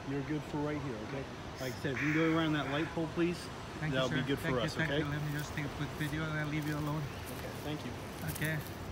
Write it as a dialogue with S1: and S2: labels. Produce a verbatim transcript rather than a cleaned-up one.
S1: you're good for right here, okay? Like I said, if you can go around that light pole, please,
S2: Thank
S1: that'll
S2: you, sir.
S1: be good
S2: thank
S1: for
S2: you,
S1: us,
S2: thank
S1: okay?
S2: you. Let me just take a quick video and I'll leave you alone.
S1: Okay, thank you.
S2: Okay.